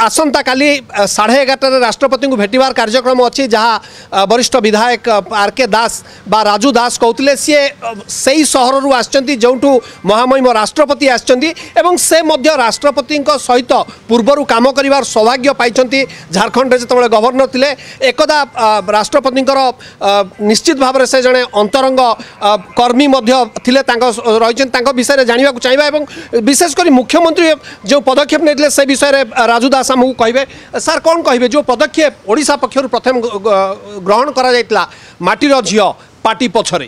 आसंता काली 11:30 राष्ट्रपति को भेटवार कार्यक्रम अच्छी जहाँ वरिष्ठ विधायक आर.के. दास बा राजू दास कहते सी से सहर आसचंती जोठू महामहिम राष्ट्रपति आसचंती एवं से मध्य राष्ट्रपति सहित पूर्वर काम करिवार सौभाग्य पाइचंती। झारखंड रे जतबेले गवर्नर थिले एकदा राष्ट्रपति निश्चित भाव में से जड़े अंतरंग कर्मी थिले रही विषय में जानवा चाहिए और विशेषकर मुख्यमंत्री जो पदक्षेप नहीं से विषय में राजू दास आमको कहे सर कौन कहे जो पदक्षेप ओडिशा पक्षर प्रथम ग्रहण करा माटीर झील पार्टी पछरे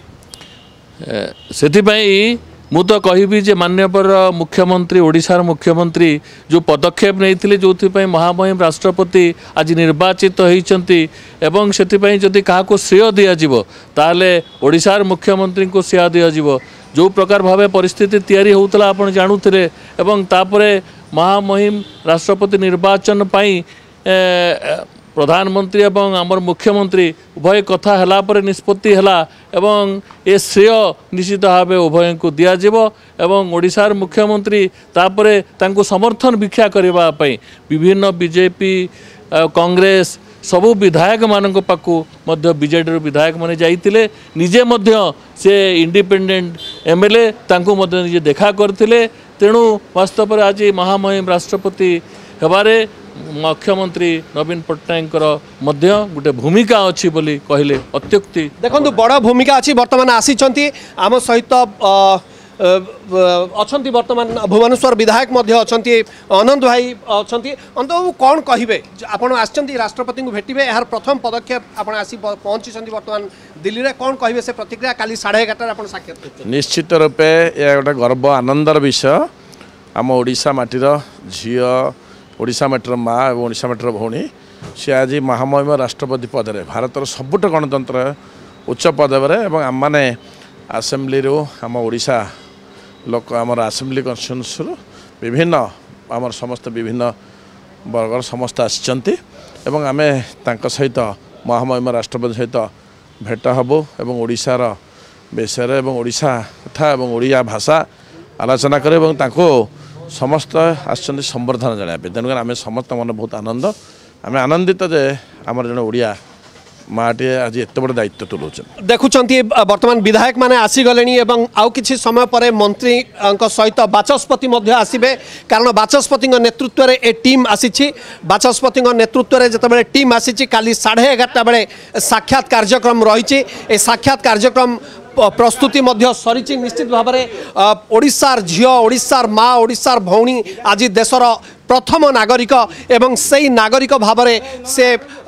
से मु तो कहबी जे माननीय मुख्यमंत्री ओडिशार मुख्यमंत्री जो पदक्षेप नहीं जो महामहिम राष्ट्रपति आज निर्वाचित होती एवं से जदि क्या श्रेय दिज्व ताले ओडिशार मुख्यमंत्री को श्रेय दिज्व जो प्रकार भाव परिस्थिति तैयारी होता आप जानूले एवं तापरे महामहिम राष्ट्रपति निर्वाचन पाई प्रधानमंत्री एवं आमर मुख्यमंत्री उभय कथा हला पर निष्पत्ति हला एवं ए श्रेय निश्चित भाव उभय को दिज्व एवं ओडिशार मुख्यमंत्री तापरे तांको समर्थन भिक्षा करने विभिन्न बीजेपी कांग्रेस सबू विधायक मानक पाखु मध्य बीजेडी विधायक माने जाइतिले निजे मध्य से इंडिपेंडेंट एमएलए तांको मध्य निजे देखा करथिले। तेणु वास्तव में आज महामहिम राष्ट्रपति हेबारे मुख्यमंत्री नवीन पट्टनायक गोटे भूमिका अच्छी बोली कहले अत्युक्ति। देखो बड़ भूमिका अच्छी बर्तमान आसी आम सहित अच्छा बर्तमान भुवनेश्वर विधायक अच्छा अनंत भाई अच्छा अनंत बाबू कौन कहे आपड़ राष्ट्रपति को भेटे यार प्रथम पदक्षेप आप पहुंची बर्तमान दिल्ली में कौन कहे से प्रतिक्रिया काली 11:30 साक्षात निश्चित रूपे यह गोटे गर्व आनंदर विषय आम ओडिशा माटीर झील ओडिशा माटीर माँ और ओडिशा माटीर भौणी सी आज महामहिम राष्ट्रपति पदे भारतर सबुठ गणतंत्र उच्च पदवी और आम मैंने आसेम्बली आम ओडिशा लोक आमर आसेम्बली कन्स्टिट्यूएंसी विभिन्न आमर समस्त विभिन्न वर्गर समस्त आसिचंती एवं आमे तांका सहित महामहिम राष्ट्रपति सहित भेट हबो एवं ओडिशार विषय एवं ओडिशा कथा एवं ओडिया भाषा आलोचना करे एवं तांको समस्त आसचंती संवर्धन जनाबे। तेणुक आम समस्त मन बहुत आनंद आम आनंदित जे आमर जन ओडिया माटे आज एत बड़ दायित्व तुलाऊँ। देखुंत बर्तमान विधायक माने आसीगले आउ किछि समय पर मंत्री सहित बाचस्पति आसबे कारण बाचस्पति नेतृत्व में ए टीम आसी बाचस्पति नेतृत्व में जिते टीम आसी काली 11:30 बेले साक्षात कार्यक्रम रही साक्षात कार्यक्रम प्रस्तुति सरी निश्चित भाव में ओडिशार झील ओडिशार माँ ओडिशार भौणी आज देशर प्रथम नागरिक एवं से नागरिक भाव में से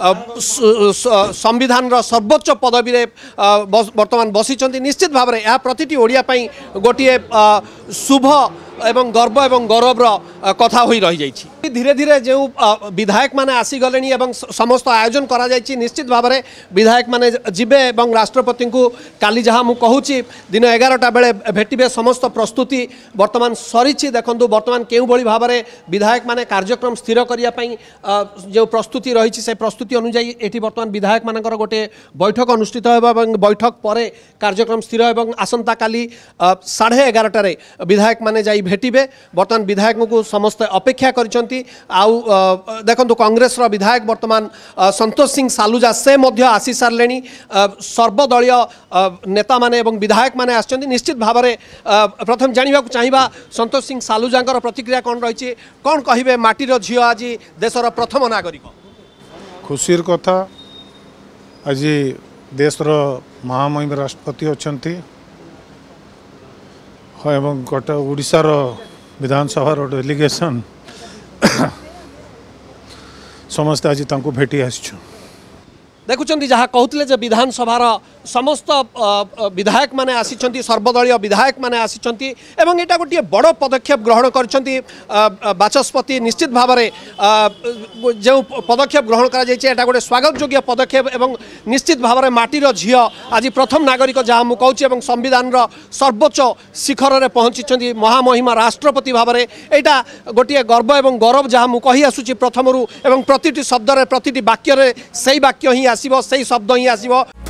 संविधान सर्वोच्च पदवी वर्तमान बसी निश्चित भाव में यह प्रति ओडिया गोटे शुभ एवं गर्व एवं गौरव कथा हो रही जाइए। धीरे धीरे जो विधायक माने आसीगले समस्त आयोजन करा जाइए निश्चित भाव में विधायक माने जिबे एवं राष्ट्रपति को काली जहाँ मुझे कहूँ दिन 11टा बेले भेटे समस्त प्रस्तुति वर्तमान सरी। देखो वर्तमान क्यों भाव में विधायक माने कार्यक्रम स्थिर करने जो प्रस्तुति रही से प्रस्तुति अनुजाई ये बर्तमान विधायक मानकर गोटे बैठक अनुष्ठित होगा बैठक पर कार्यक्रम स्थिर और आसंता काली 11:30 विधायक माने जाई भेटिबे। बर्तमान विधायक को समस्त अपेक्षा करिसंती। आउ देखंतु कांग्रेस रो विधायक वर्तमान संतोष सिंह सालुजा से मध्य आसी सारलेनी सर्वदलीय नेता माने एवं विधायक माने आछंती। निश्चित भाव में प्रथम जानिबा चाहिबा संतोष सिंह सालुजांकर प्रतिक्रिया कौन रही कौन कहिबे माटीर झील आज देशर प्रथम नागरिक खुशीर कथा आज देशर महामहिम राष्ट्रपति अच्छी एवं गोटे ओडिशार विधानसभा डेलीगेशन समस्त आज तांको भेटी आसछु। देखुं जहाँ कहते विधानसभार समस्त विधायक माने आसी सर्वदलीय विधायक माने आसी एवं एटा गोटे बड़ पदक्षेप ग्रहण करछंती बाचस्पति। निश्चित भाव में जो पदक्षेप ग्रहण करा गोटे स्वागत योग्य पदक्षेप एवं निश्चित भाव में माटीर झील आज प्रथम नागरिक जहाँ मुझे कहूँ संविधान सर्वोच्च शिखर में पहुँची महामहिमा राष्ट्रपति भाव में यहाँ गोटे गर्व एवं गौरव जहाँ मुझे कही आसूँ प्रथम एवं प्रति शब्द प्रति वाक्य से वाक्य ही आसो से शब्द ही आसो।